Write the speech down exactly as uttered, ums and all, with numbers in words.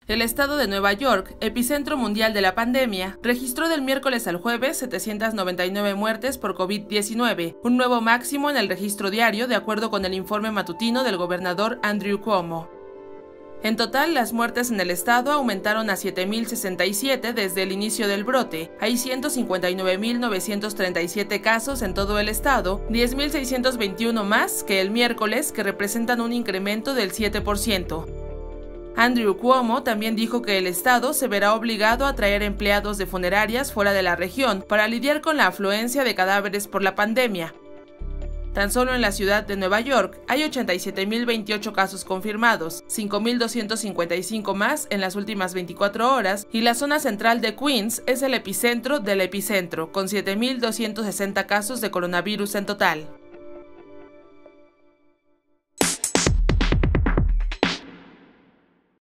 El estado de Nueva York, epicentro mundial de la pandemia, registró del miércoles al jueves setecientas noventa y nueve muertes por COVID diecinueve, un nuevo máximo en el registro diario de acuerdo con el informe matutino del gobernador Andrew Cuomo. En total, las muertes en el estado aumentaron a siete mil sesenta y siete desde el inicio del brote. Hay ciento cincuenta y nueve mil novecientos treinta y siete casos en todo el estado, diez mil seiscientos veintiuno más que el miércoles, que representan un incremento del siete por ciento. Andrew Cuomo también dijo que el estado se verá obligado a traer empleados de funerarias fuera de la región para lidiar con la afluencia de cadáveres por la pandemia. Tan solo en la ciudad de Nueva York hay ochenta y siete mil veintiocho casos confirmados, cinco mil doscientos cincuenta y cinco más en las últimas veinticuatro horas, y la zona central de Queens es el epicentro del epicentro, con siete mil doscientos sesenta casos de coronavirus en total.